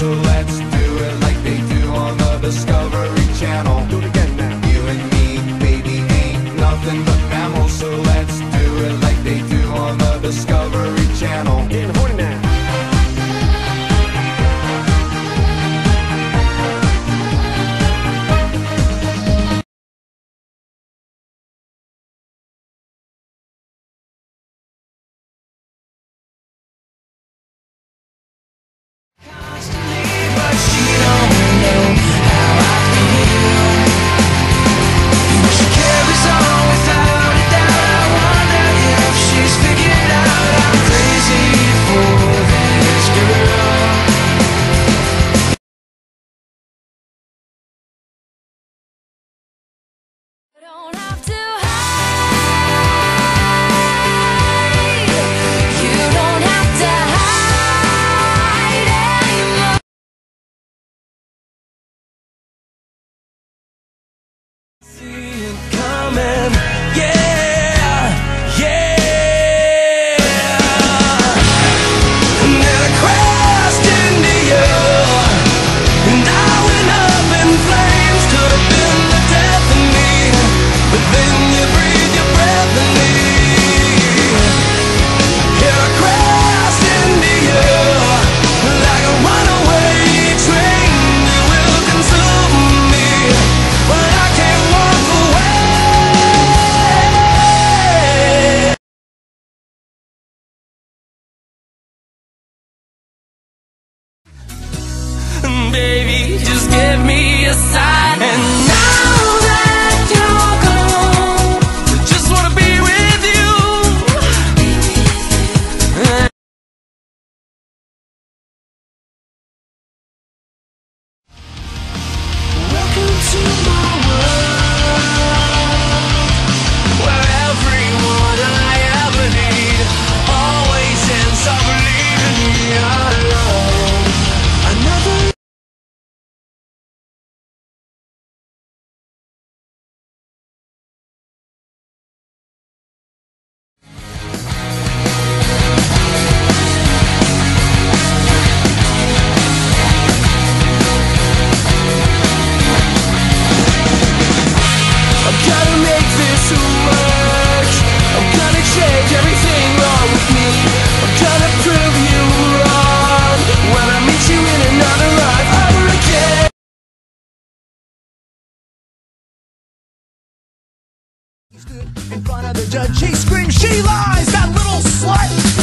so let's do it like they do on the Discovery Channel. Do it again now. You and me, baby, ain't nothing but mammals, so let's do it like they do on the Discovery Channel. Getting horny now. Baby, just give me a sign. And now that you're gone, I just wanna be with you. Welcome to my world, where everyone I ever need always ends up leaving me alone. Another in front of the judge, she screams, "She lies, that little slut!"